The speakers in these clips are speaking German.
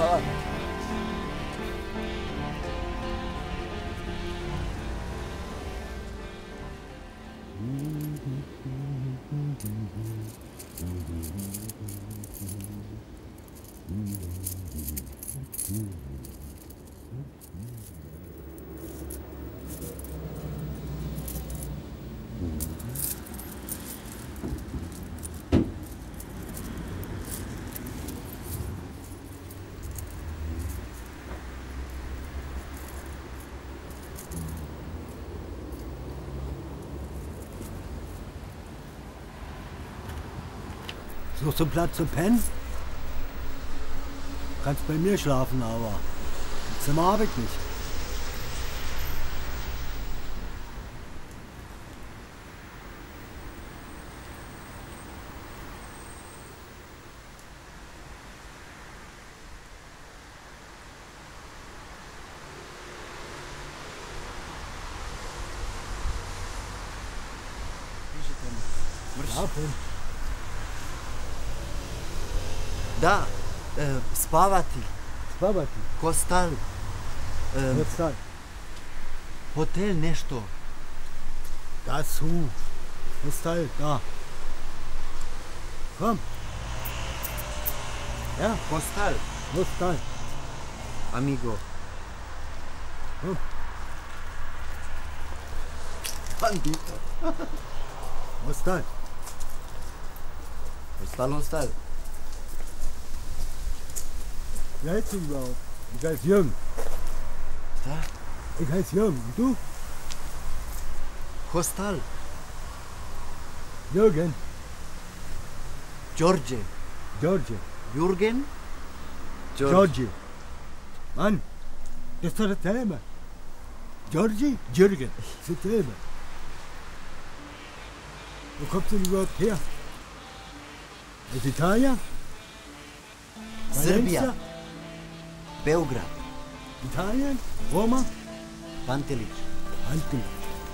Suchst du Platz zu pennen? Kannst bei mir schlafen, aber im Zimmer habe ich nicht. Da, spavati, Spavati. hostel, Hostel. hotel nešto. Da zu. Hostel, da. Komm. Ja, Hostel, Hostel. amigo. Komm. Bandito. Hostel. Hostel. Wie heißt du überhaupt? Ich heiße Jürgen. Da, Ich heiße Jürgen. Und du? hostel, Jürgen. George. George. Jürgen? Georgie. Mann, das ist doch dasselbe. Georgie? Jürgen. Das ist dasselbe. Wo kommst du denn überhaupt her? Aus Italien? Serbia. Valencia? Beograd. Italien? Roma? Pantelic. Antwerpen.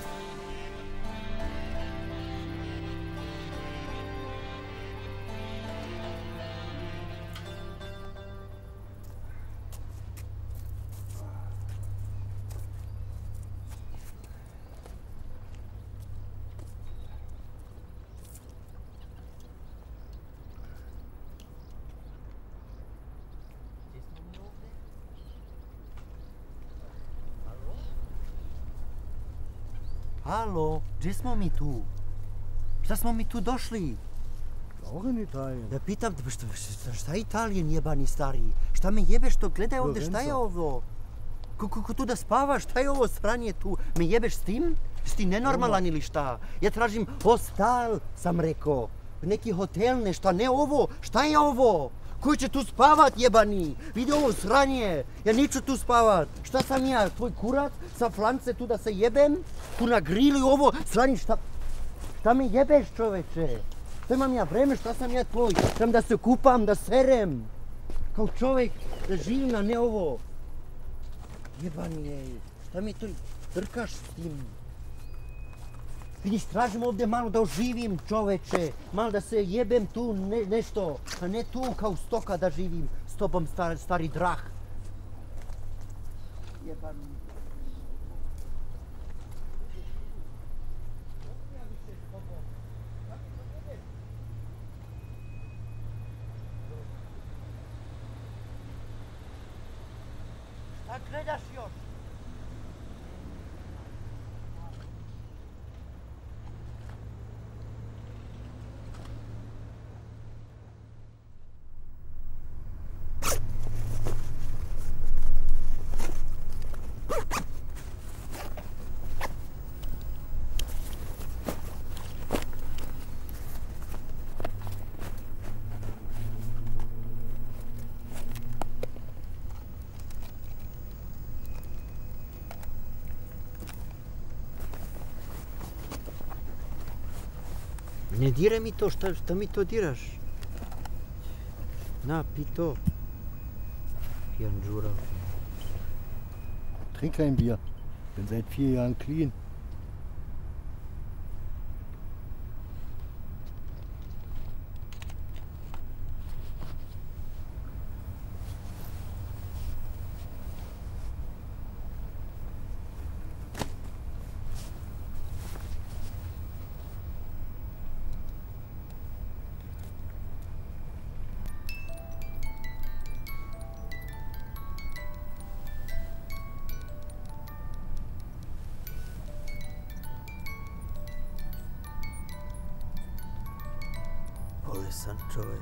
Halo, gdje smo mi tu? Šta smo mi tu došli? Auch in Italien. Ja pitam te, šta je Italijan jebani stariji? Šta me jebeš to? Gledaj ovdje, šta je ovo? Kako tu da spavaš? Šta je ovo sranje tu? Me jebeš s tim? Si ti nenormalan ili šta? Ja tražim hostel, sam rekao. Neki hotel, nešto, ne ovo. Šta je ovo? Koji će tu spavat jebani? Vidi ovo sranje. Ja neću tu spavat. Šta sam ja, tvoj kurac? Sa flance tu da se jebem? Tu na grilu ovo sranje, šta me jebeš čoveče? Šta imam ja vreme, šta sam ja tvoj? Trebam da se kupam, da serem. Kao čovjek, da živim, a ne ovo. Jebani je, šta mi to trkaš s tim? Vidiš, tražim ovdje malo da oživim čoveče, malo da se jebem tu nešto, a ne tu kao stoka da živim s tobom stari drah. Jebani. Šta gledaš još? Ne diraj mi to, šta mi to diraš? Na, pi to. Pijan Džura. Trink kein Bier. Bin seit 4 Jahren clean. Holy Sancho, ey.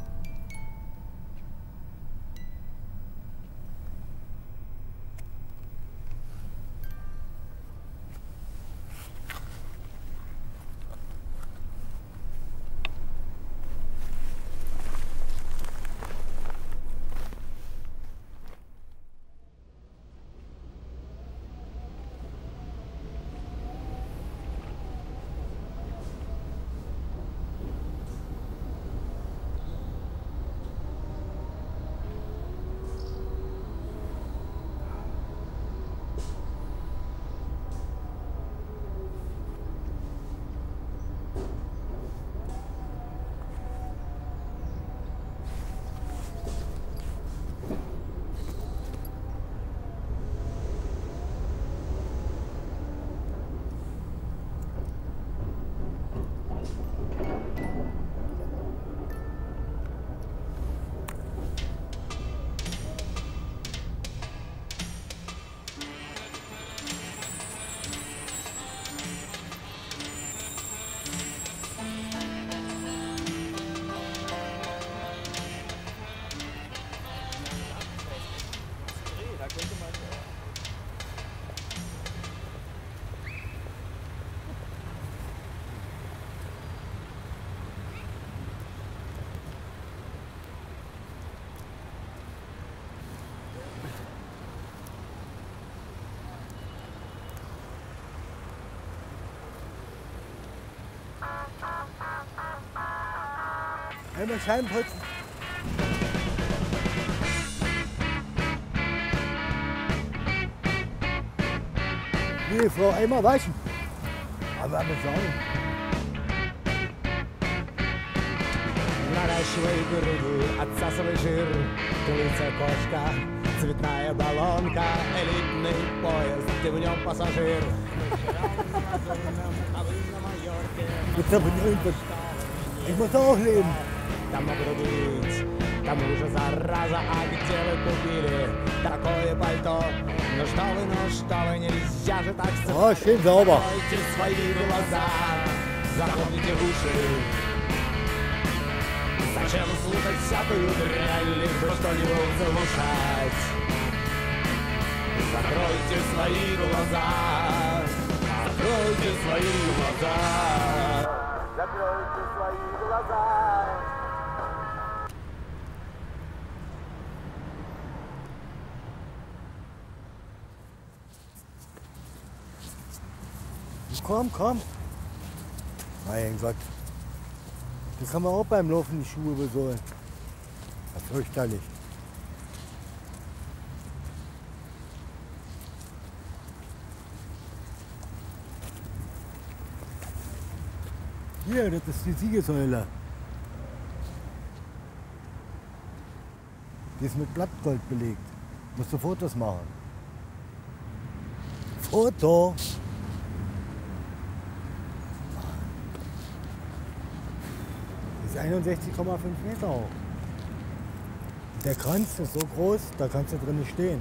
Einmal Scheiben putzen. Nee, Frau, einmal waschen. Aber wir sagen. Наращивай груди, отсасывай жир, тулится кошка, цветная баллонка, элитный поезд, ты в нем пассажир. Jetzt hab ich irgendwas. Ich muss auch leben. Там много быть, тому же зараза, а где вы купили такое пальто? Ну что вы, нельзя же так Oh, schön sauber. Закройте свои глаза, запомните уши. Зачем слушать всякую дрянь, лишь бы что-нибудь заглушать? Закройте свои глаза, закройте свои глаза, закройте свои глаза. Komm, komm. Mein Gott. Das kann man auch beim Laufen die Schuhe besohlen. Das ist fürchterlich. Hier, das ist die Siegessäule. Die ist mit Blattgold belegt. Musst du Fotos machen. Foto! Die ist 61,5 Meter hoch. Der Kranz ist so groß, da kannst du drin nicht stehen.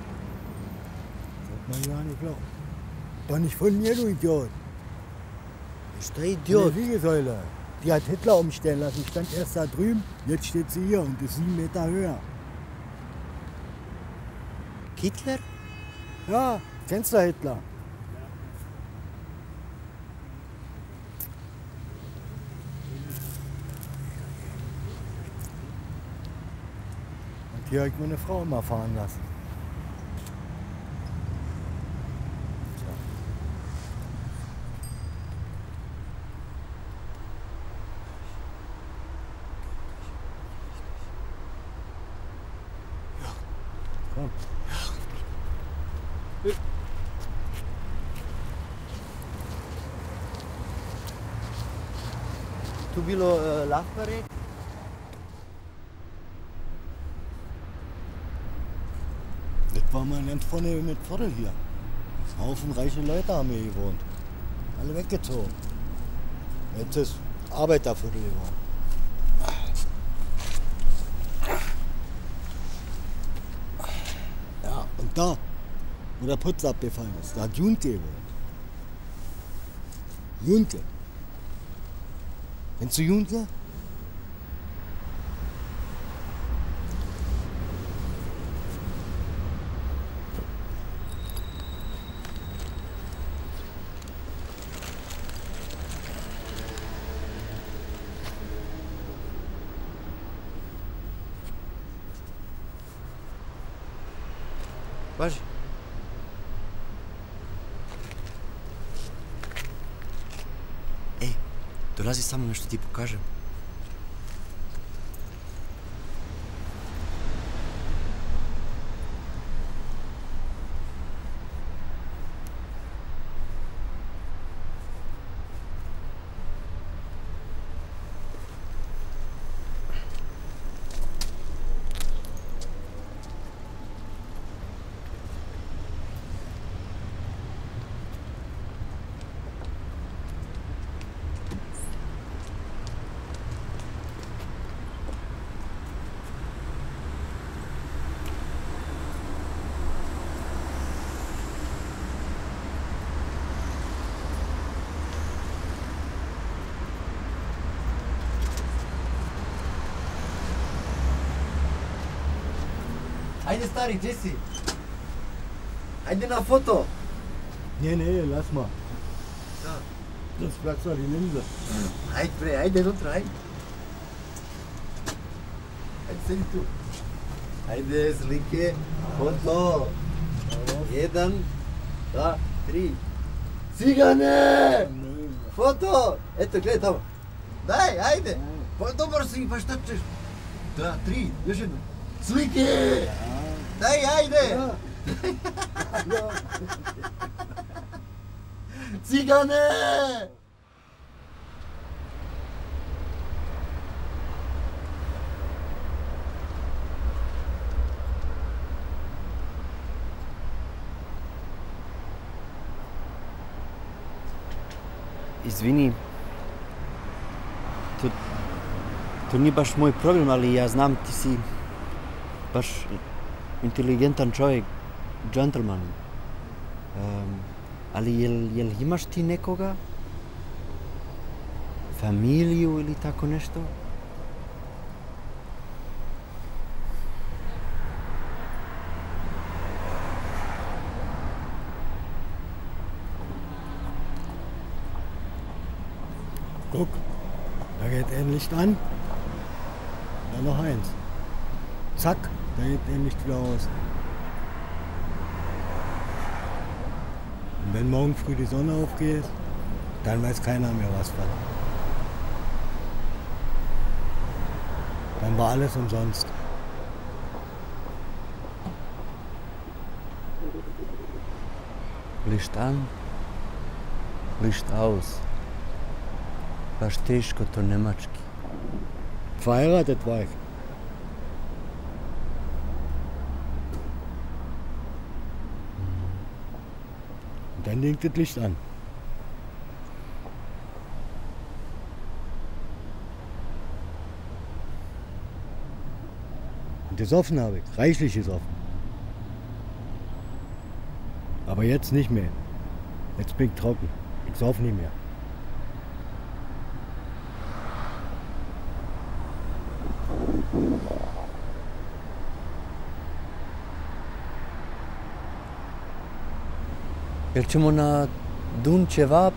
Das wird man gar nicht glauben. Doch nicht von mir, du Idiot. Ist der Die Idiot? Siegessäule. Die hat Hitler umstellen lassen. Stand erst da drüben, jetzt steht sie hier und ist 7 Meter höher. Hitler? Ja, kennst du Hitler? Und hier habe ich meine Frau immer fahren lassen. Komm. Tu bilo lahko reči? Das war mal ganz vorne mit Viertel hier. Haufen reiche Leute haben hier gewohnt. Alle weggezogen. Jetzt ist Arbeiterviertel geworden. Ja, und da, wo der Putz abgefallen ist, da hat Junke gewohnt. Junke. Kennst du Junke? Važi. Dolazi samo nešto ti pokažem. Ajde stari, gdje si? Ajde na foto. Nee, lass mal. Ja. Das platzt doch die Linse. Ajde bre, ajde unutra, ajde. Ajde sedi tu. Ajde slike, foto. 1, 2, 3. Cigane! Foto! Eto, gledaj tamo. Daj, ajde. Pa dobar si, pa šta ćeš? 2, 3, još jedno. Slike! Daj, ajde! Cigane! Izvini, to nije baš moj problem, ali ja znam ti si baš inteligentan čovjek, džentlman. Ali jel imaš ti nekoga? Familiju ili tako nešto? Guck, da geht ein Licht an. Dann noch eins. Zack, da geht ein Licht wieder aus. Und wenn morgen früh die Sonne aufgeht, dann weiß keiner mehr was von. Dann war alles umsonst. Licht an, Licht aus. Baš teško to nemački. Verheiratet war ich. Und dann ging das Licht an. Und gesoffen habe ich, reichlich gesoffen. Aber jetzt nicht mehr. Jetzt bin ich trocken. Ich sauf nicht mehr. Jel ćemo na Dunčeva?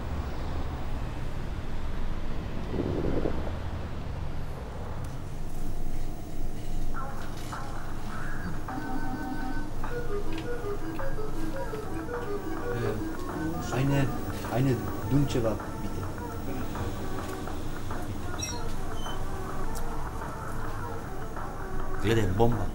Eine Dunčeva, bitte. Gledaj, bomba.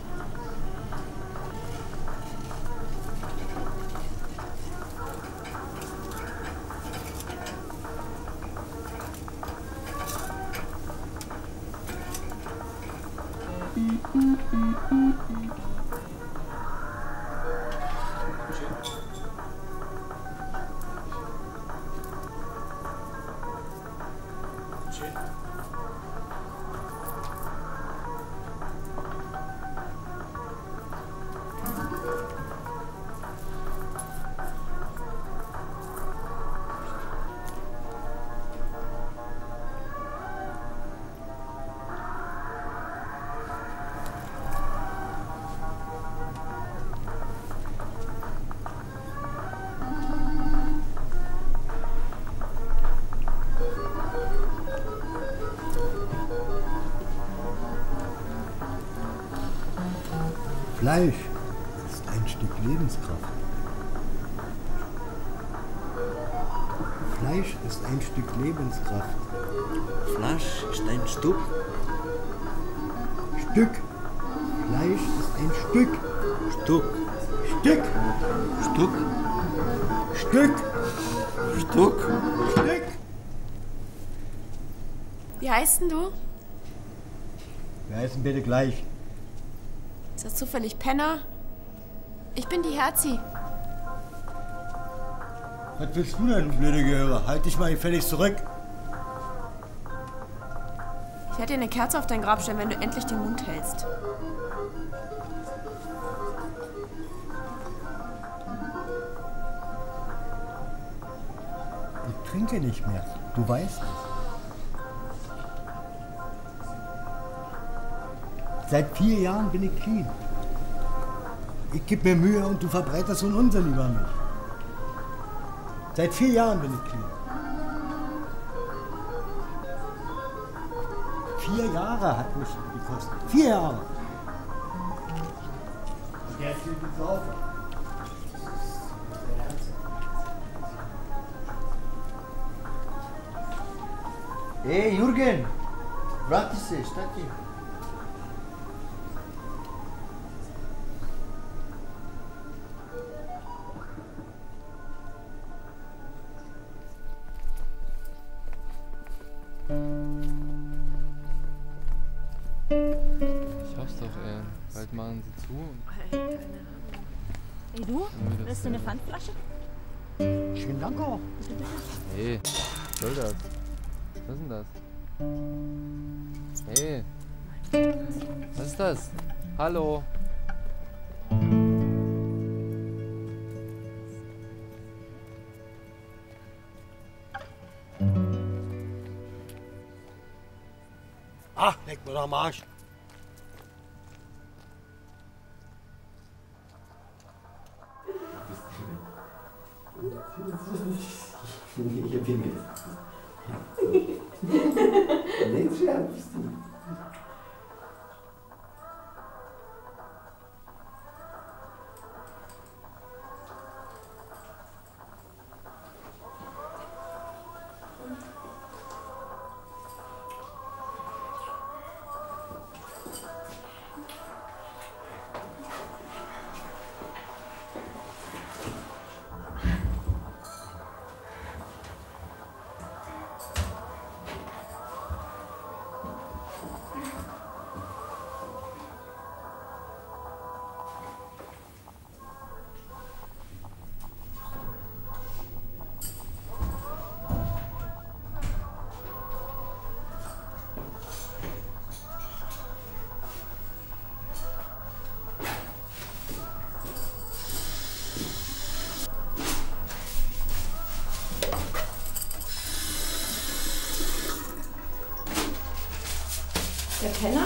Fleisch ist ein Stück Lebenskraft. Fleisch ist ein Stück Lebenskraft. Fleisch ist ein Stück. Stück. Fleisch ist ein Stück. Stück. Stück. Stück. Stück. Stück. Stück. Wie heißt denn du? Wir heißen bitte gleich. Ist das zufällig Penner? Ich bin die Herzi. Was willst du denn, du blöde Göre? Halt dich mal gefälligst zurück. Ich werde dir eine Kerze auf dein Grab stellen, wenn du endlich den Mund hältst. Ich trinke nicht mehr. Du weißt es. Seit 4 Jahren bin ich clean. Ich gebe mir Mühe und du verbreitest so einen Unsinn über mich. Seit 4 Jahren bin ich clean. 4 Jahre hat mich gekostet. 4 Jahre. Und jetzt geht es auf. Hey, Jürgen! Vrati se, šta ti? Ich hoff's doch, ey. Bald machen sie zu und Ey du, willst du eine Pfandflasche? Schönen Dank auch. Hey, was soll das? Was ist denn das? Hey. Was ist das? Hallo? Ach, leck mir doch am Arsch. Ich bin mit. Nicht scherbst du. Der Penner?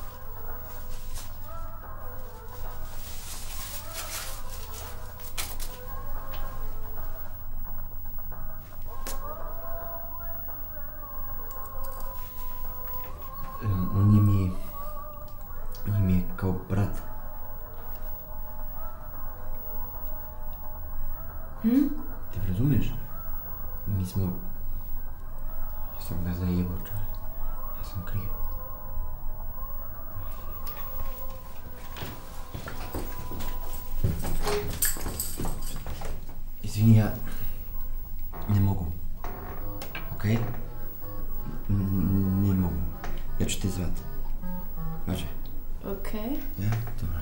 On je mi kao brat. Ti razumiješ? Mi smo... Ja sam ga zajebao, čovjek. Ja sam kriv. Izvini, ja ne mogu. Okej? Ne mogu. Ja ću te zvat. Važe? Okay. Ja? Dobro.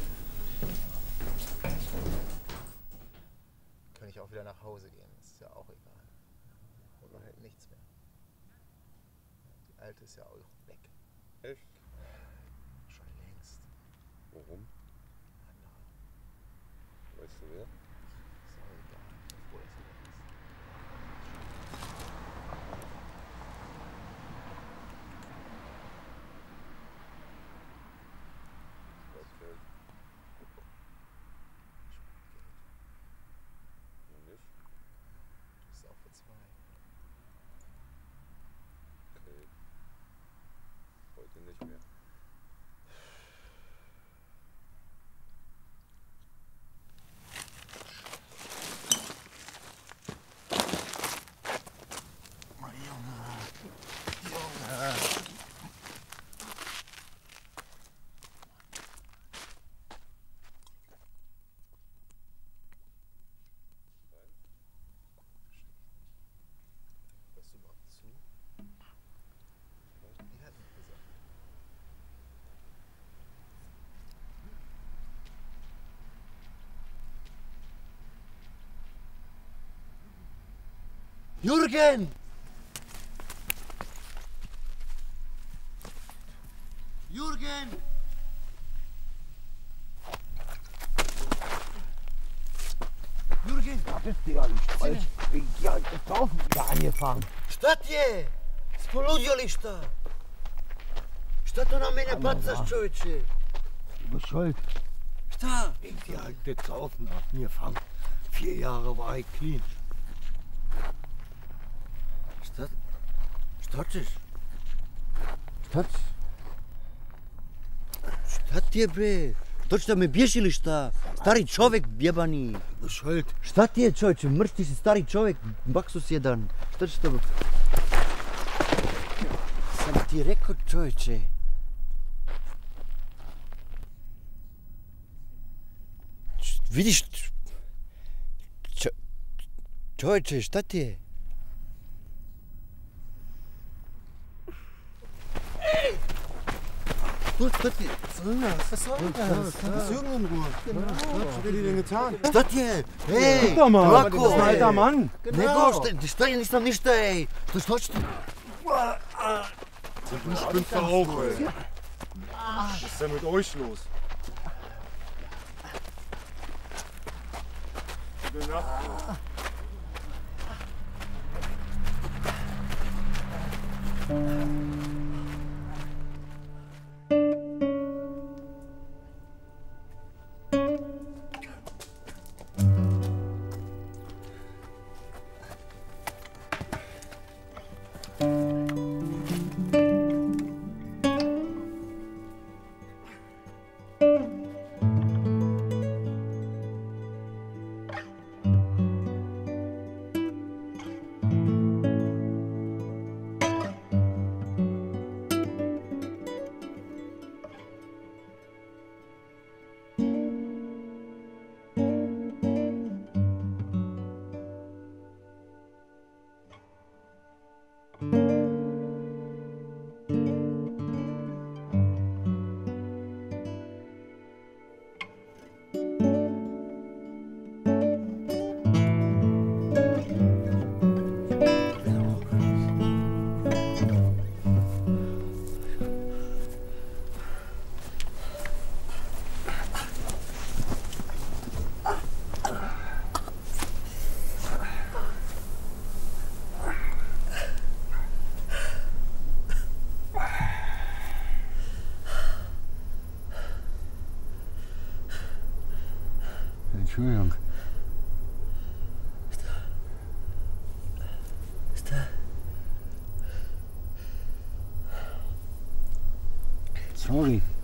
Kann ich auch wieder nach Hause gehen, das ist ja auch egal. Oder halt nichts mehr. Die alte ist ja auch weg. Echt? Schon längst. Warum? Andere. Weißt du wer? Ist auch egal. Ich bin froh, dass sie weg ist. Was Geld? Ich brauch Geld. Noch nicht? Das ist auch für 2. Okay. Heute nicht mehr. Jürgen! Jürgen! Jürgen! Ja, drauf wieder angefangen. Šta ti je? Spoludio li šta? Šta to na mene bacaš, čovječe? Du schuld. Šta? Die alte Saufen angefangen. 4 Jahre war ich clean. Šta ćeš? Šta? Šta ti je, bre? To što me biješ ili šta? Stari čovjek jebani. Du schuld. Šta ti je, čovječe? Mrš ti si stari čovjek, baksus jedan. Šta ćeš to? Sam ti rekao, čovječe. Vidiš? Čovječe, šta ti je? Šta ti je? Was Jürgen in Ruhe. Was hat die denn getan? Šta ti je? Ej, Guck doch mal, lako, das ist ein alter Mann. Nego, šta je, nisam ništa, ej. To što ćete? Du spinnst doch auch, ey. Was ist denn mit euch los? Gute Nacht. Entschuldigung. Sorry.